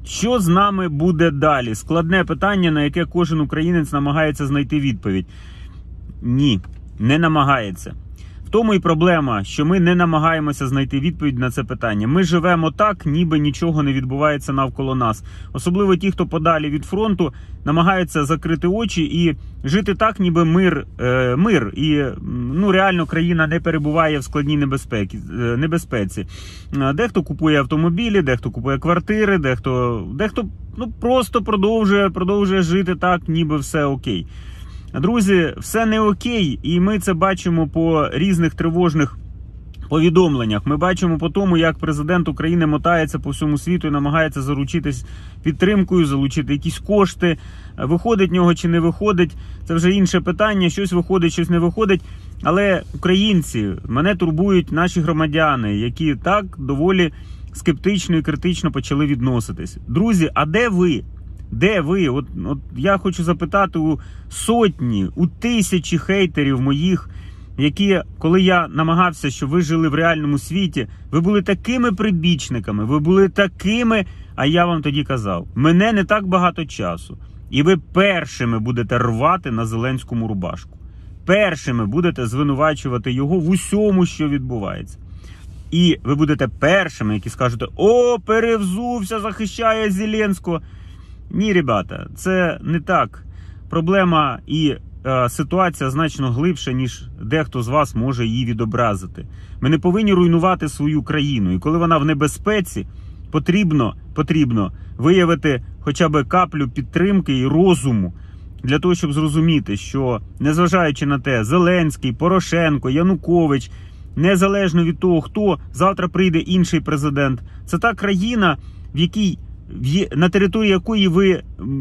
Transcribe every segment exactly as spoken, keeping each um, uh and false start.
Що з нами буде далі? Складне питання, на яке кожен українець намагається знайти відповідь. Ні, не намагається. В тому і проблема, що ми не намагаємося знайти відповідь на це питання. Ми живемо так, ніби нічого не відбувається навколо нас. Особливо ті, хто подалі від фронту, намагаються закрити очі і жити так, ніби мир, е, мир. І ну, реально країна не перебуває в складній небезпеці. Е, небезпеці. Дехто купує автомобілі, дехто купує квартири, дехто, дехто ну, просто продовжує, продовжує жити так, ніби все окей. Друзі, все не окей, і ми це бачимо по різних тривожних повідомленнях. Ми бачимо по тому, як президент України мотається по всьому світу і намагається заручитись підтримкою, залучити якісь кошти. Виходить в нього чи не виходить, це вже інше питання, щось виходить, щось не виходить. Але українці, мене турбують наші громадяни, які так доволі скептично і критично почали відноситись. Друзі, а де ви? Де ви? От, от я хочу запитати у сотні, у тисячі хейтерів моїх, які, коли я намагався, щоб ви жили в реальному світі, ви були такими прибічниками, ви були такими, а я вам тоді казав, мене не так багато часу. І ви першими будете рвати на Зеленському рубашку. Першими будете звинувачувати його в усьому, що відбувається. І ви будете першими, які скажете, о, перевзувся, захищає Зеленського. Ні, ребята, це не так. Проблема і е, ситуація значно глибша, ніж дехто з вас може її відобразити. Ми не повинні руйнувати свою країну. І коли вона в небезпеці, потрібно, потрібно виявити хоча б каплю підтримки і розуму для того, щоб зрозуміти, що незважаючи на те, Зеленський, Порошенко, Янукович, незалежно від того, хто, завтра прийде інший президент, це та країна, в якій на території якої ви,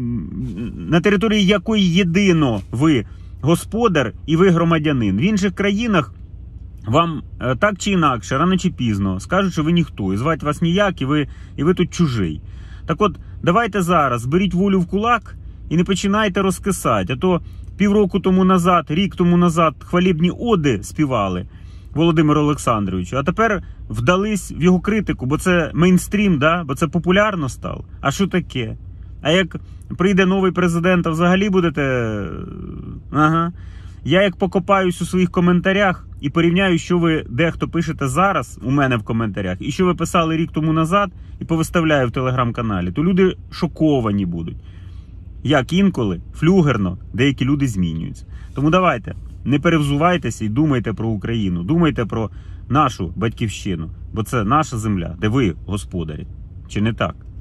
на території якої єдино ви господар і ви громадянин. В інших країнах вам так чи інакше, рано чи пізно, скажуть, що ви ніхто, і звати вас ніяк, і ви, і ви тут чужий. Так от, давайте зараз зберіть волю в кулак і не починайте розкисати. А то півроку тому назад, рік тому назад хвалібні оди співали Володимиру Олександровичу, а тепер вдались в його критику, бо це мейнстрім, да? Бо це популярно стало. А що таке? А як прийде новий президент, а взагалі будете... Ага. Я як покопаюсь у своїх коментарях і порівняю, що ви дехто пишете зараз у мене в коментарях, і що ви писали рік тому назад, і повиставляю в телеграм-каналі, то люди шоковані будуть. Як інколи, флюгерно, деякі люди змінюються. Тому давайте, не перевзувайтеся і думайте про Україну, думайте про нашу батьківщину, бо це наша земля, де ви господарі. Чи не так?